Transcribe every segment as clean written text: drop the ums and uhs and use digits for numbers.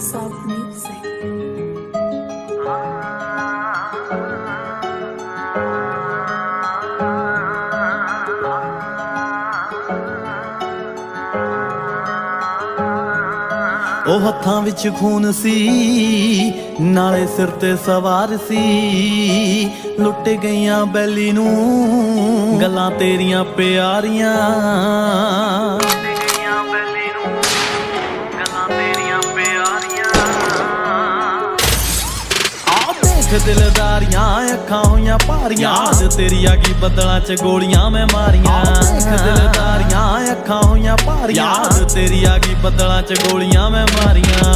soft music. ਉਹ ਹੱਥਾਂ ਵਿੱਚ ਖੂਨ ਸੀ ਨਾਲੇ ਸਿਰ ਤੇ ਸਵਾਰ ਸੀ, ਲੁੱਟ ਗਈਆਂ ਬੈਲੀ ਨੂੰ ਗੱਲਾਂ ਤੇਰੀਆਂ ਪਿਆਰੀਆਂ। ਦਿਲਦਾਰੀਆਂ ਅੱਖਾਂ ਹੋਈਆਂ ਭਾਰੀਆਂ, ਯਾਦ ਤੇਰੀ ਆ ਗਈ ਬੱਦਲਾਂ 'ਚ ਗੋਲੀਆਂ ਮੈਂ ਮਾਰੀਆਂ। ਦਿਲਦਾਰੀਆਂ ਅੱਖਾਂ ਹੋਈਆਂ ਭਾਰੀਆਂ, ਯਾਦ ਤੇਰੀ ਆ ਗਈ ਬੱਦਲਾਂ 'ਚ ਗੋਲੀਆਂ ਮੈਂ ਮਾਰੀਆਂ।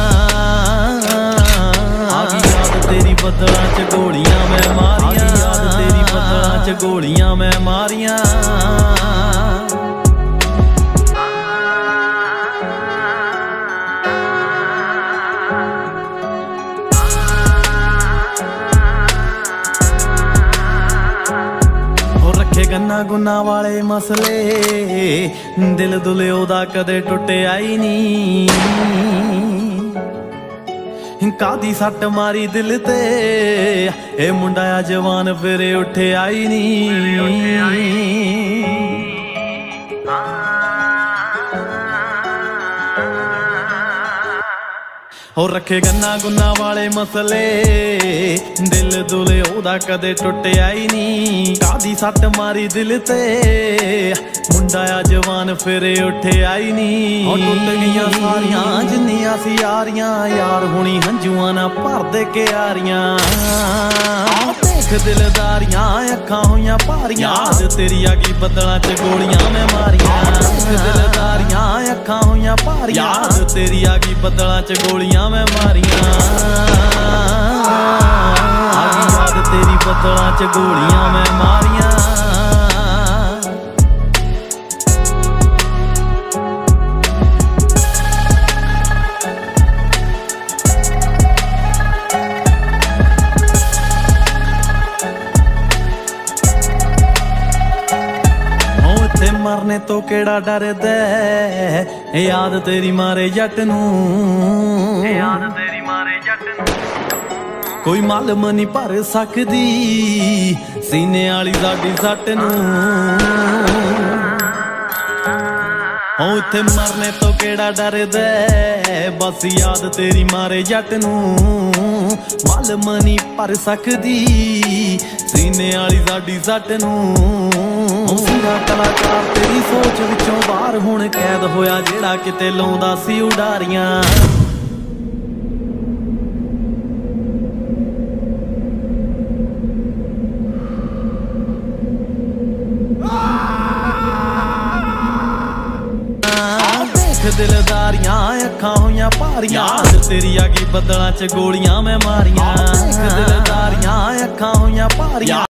ਆ ਗਈ ਯਾਦ ਤੇਰੀ ਬੱਦਲਾਂ 'ਚ ਗੋਲੀਆਂ ਮੈਂ ਮਾਰੀਆਂ, ਯਾਦ ਤੇਰੀ ਬੱਦਲਾਂ 'ਚ ਗੋਲੀਆਂ ਮੈਂ ਮਾਰੀਆਂ। ਗੰਨਾ ਗੁੰਨਾ ਵਾਲੇ ਮਸਲੇ ਦਿਲ ਦੁਲੇ ਉਹਦਾ ਕਦੇ ਟੁੱਟਿਆ ਹੀ ਨੀ, ਕਾਦੀ ਸੱਟ ਮਾਰੀ ਦਿਲ ਤੇ ਇਹ ਮੁੰਡਾ ਆ ਜਵਾਨ ਫਿਰ ਉੱਠਿਆ ਹੀ ਨੀ। ਹੋ ਰੱਖੇ ਗੰਨਾ ਗੁੰਨਾ ਵਾਲੇ ਮਸਲੇ ਦਿਲ ਦੁਲੇ ਉਹਦਾ ਕਦੇ ਟੁੱਟਿਆ ਹੀ ਨੀ, ਕਾਦੀ ਸੱਟ ਮਾਰੀ ਦਿਲ ਤੇ ਮੁੰਡਾ ਆ ਜਵਾਨ ਫਿਰ ਉੱਠਿਆ ਹੀ ਨੀ। ਉਹ ਟੁੱਟ ਗਈਆਂ ਸਾਰੀਆਂ ਜਿੰਨੀਆਂ ਸੀ ਯਾਰੀਆਂ, ਯਾਰ ਹੁਣੀ ਹੰਝੂਆਂ ਨਾ ਭਰਦੇ ਕਿਆਰੀਆਂ। ਦੇਖ ਦਿਲਦਾਰੀਆਂ ਅੱਖਾਂ ਹੋਈਆਂ ਭਾਰੀਆਂ, ਯਾਦ ਤੇਰੀ ਆ ਗਈ ਬੱਦਲਾਂ 'ਚ ਗੋਲੀਆਂ ਮੈਂ ਮਾਰੀਆਂ। ਦਿਲਦਾਰੀਆਂ ਅੱਖਾਂ ਹੋਈਆਂ ਭਾਰੀਆਂ, ਯਾਦ ਤੇਰੀ ਆ ਗਈ ਬੱਦਲਾਂ 'ਚ ਗੋਲੀਆਂ ਮੈਂ ਮਾਰੀਆਂ। ਆ ਗਈ ਯਾਦ ਤੇਰੀ ਬੱਦਲਾਂ 'ਚ ਗੋਲੀਆਂ ਮੈਂ ਮਾਰੀਆਂ। ਮਰਨੇ ਤੋਂ ਕਿਹੜਾ ਡਰਦਾ, ਯਾਦ ਤੇਰੀ ਮਾਰੇ ਜੱਟ ਨੂੰ, ਯਾਦ ਤੇਰੀ ਮਾਰੇ ਜੱਟ ਨੂੰ। ਕੋਈ ਮਾਲਮ ਨਹੀਂ ਭਰ ਸਕਦੀ ਸੀਨੇ ਵਾਲੀ ਸਾਡੀ ਸੱਟ ਨੂੰ। ਉਹ ਇੱਥੇ ਮਰਨੇ ਤੋਂ ਕਿਹੜਾ ਡਰਦਾ, ਬਸ ਯਾਦ ਤੇਰੀ ਮਾਰੇ ਜੱਟ ਨੂੰ। ਮਾਲਮ ਨਹੀਂ ਭਰ ਸਕਦੀ ਸੀਨੇ ਵਾਲੀ ਸਾਡੀ ਸੱਟ ਨੂੰ। ਕਲਾਕਾਰ ਤੇਰੀ ਸੋਚ ਵਿੱਚੋਂ ਬਾਹਰ ਹੁਣ ਕੈਦ ਹੋਇਆ ਜਿਹੜਾ ਕਿਤੇ ਲਾਉਂਦਾ ਸੀ ਉਡਾਰੀਆਂ। ਦੇਖ ਦਿਲਦਾਰੀਆਂ ਅੱਖਾਂ ਹੋਈਆਂ ਭਾਰੀਆਂ, ਯਾਦ ਤੇਰੀ ਆ ਗਈ ਬੱਦਲਾਂ 'ਚ ਗੋਲੀਆਂ ਮੈਂ ਮਾਰੀਆਂ। ਦਿਲਦਾਰੀਆਂ ਅੱਖਾਂ ਹੋਈਆਂ ਭਾਰੀਆਂ।